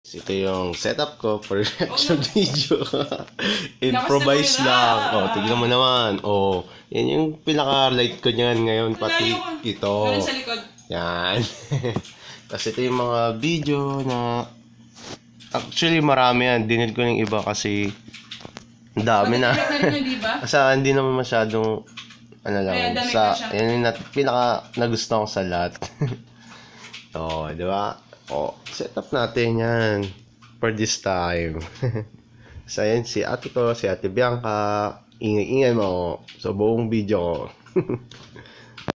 Ito yung setup ko for reaction video. Improvise lang. Oh, tignan mo naman. Oh, yan yung pinaka-light ko niyan ngayon. Pati ito. Yan. Kasi ito yung mga video na actually marami yan. Dinid ko yung iba kasi dami na. Kasi hindi naman masyadong ano lang. Sa, yan yung pinaka nagustuhan ko sa lahat. Oh, di ba? Oh, set up natin yan for this time. So, yan si ate ko, si ate Bianca. Ingay-ingay mo sa buong video ko.